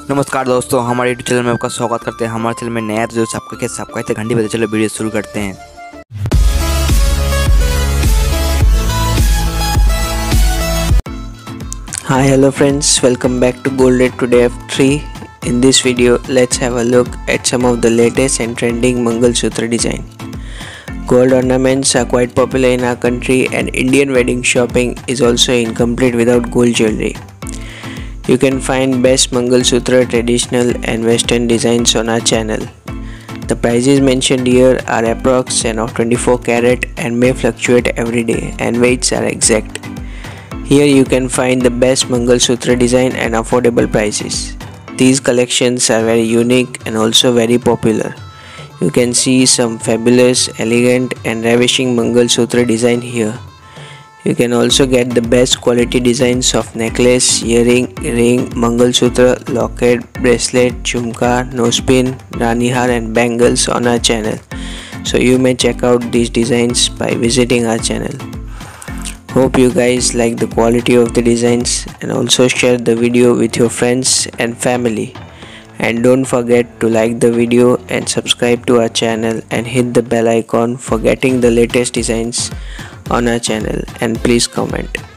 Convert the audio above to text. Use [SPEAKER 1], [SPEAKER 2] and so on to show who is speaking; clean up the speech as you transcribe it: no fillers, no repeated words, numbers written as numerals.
[SPEAKER 1] नमस्कार दोस्तों, हमारे यूट्यूब चैनल में आपका स्वागत करते हैं। हमारे चैनल में नया जो सबका घंटी बजे। चलो वीडियो शुरू करते हैं।
[SPEAKER 2] Hi, hello friends, welcome back to Gold Rate Today F3. In this video, let's have a look at some of the latest and trending Mangal Sutra design. Gold ornaments are quite popular in our country, and Indian wedding shopping is also incomplete without gold jewelry. You can find best Mangal Sutra traditional and western designs on our channel. The prices mentioned here are approx and of 24 karat and may fluctuate every day, and weights are exact. Here you can find the best Mangal Sutra design and affordable prices. These collections are very unique and also very popular. You can see some fabulous, elegant and ravishing Mangal Sutra design here. You can also get the best quality designs of necklace, earring, ring, Mangal Sutra, locket, bracelet, jhumka, nose pin, rani har and bangles on our channel. So you may check out these designs by visiting our channel. Hope you guys like the quality of the designs and also share the video with your friends and family. And don't forget to like the video and subscribe to our channel and hit the bell icon for getting the latest designs on our channel, and please comment.